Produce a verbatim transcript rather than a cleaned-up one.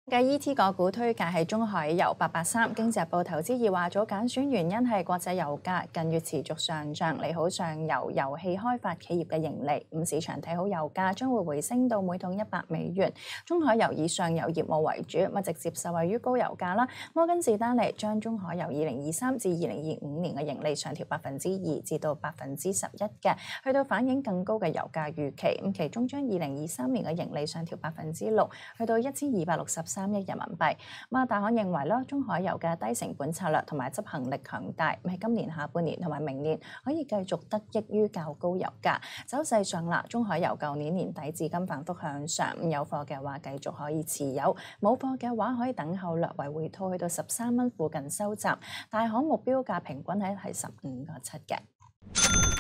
嘅 E T 個股推介係中海油八八三。經濟日報投資易話早揀選原因係國際油價近月持續上漲，利好上游油氣開發企業嘅盈利。咁市場睇好油價將會回升到每桶一百美元。中海油以上游業務為主，咁直接受惠於高油價啦。摩根士丹利將中海油二零二三至二零二五年嘅盈利上調百分之二至到百分之十一嘅，去到反映更高嘅油價預期。咁其中將二零二三年嘅盈利上調百分之六，去到一千二百六十三億人民幣。咁啊，大行認為啦，中海油嘅低成本策略同埋執行力強大，喺今年下半年同埋明年可以繼續得益於較高油價。走勢上啦，中海油舊年年底至今反覆向上，有貨嘅話繼續可以持有，冇貨嘅話可以等候略為回吐去到十三蚊附近收集。大行目標價平均喺係十五個七嘅。